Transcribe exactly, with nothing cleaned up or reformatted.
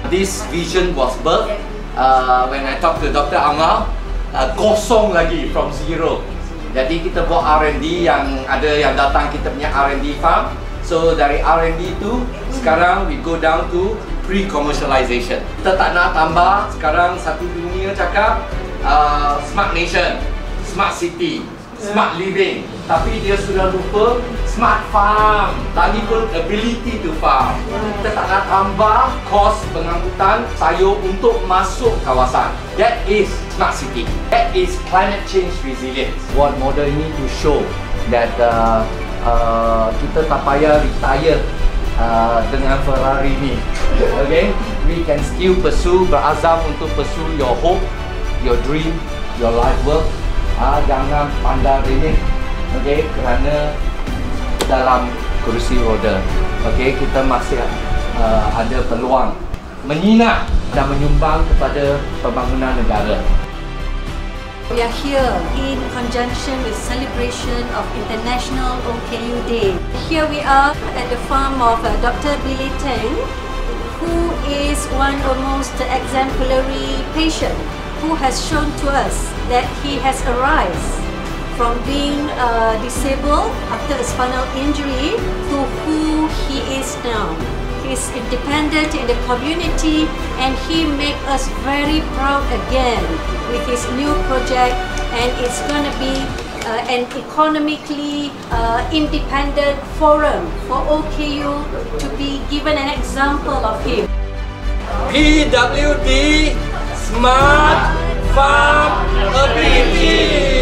this vision was birthed uh, when I talked to Doctor Amal. Uh, kosong lagi from zero. Jadi kita buat R and D yang ada yang datang kita punya R and D farm. So dari R and D itu sekarang we go down to pre-commercialization. Kita tak nak tambah sekarang satu dunia cakap uh, smart nation, smart city, smart living. Tapi dia sudah lupa smart farm. Tadi pun ability to farm. Kita tak nak tambah kos pengangkutan sayur untuk masuk kawasan. That is smart city. That is climate change resilience. Buat model ini to show that uh, uh, kita tak payah retire uh, dengan Ferrari ni. Okay, we can still pursue, berazam untuk pursue your hope, your dream, your life work. Ah, jangan pandang ini. Okay, kerana dalam kerusi roda, okay, kita masih uh, ada peluang menyinar dan menyumbang kepada pembangunan negara. We are here in conjunction with celebration of International O K U Day. Here we are at the farm of uh, Doctor Billy Teng, who is one of the most exemplary patient who has shown to us that he has arisen from being uh, disabled after a spinal injury to who he is now. He is independent in the community and he makes us very proud again with his new project, and it's going to be uh, an economically uh, independent forum for O K U to be given an example of him. P W D Smart Farm Ability.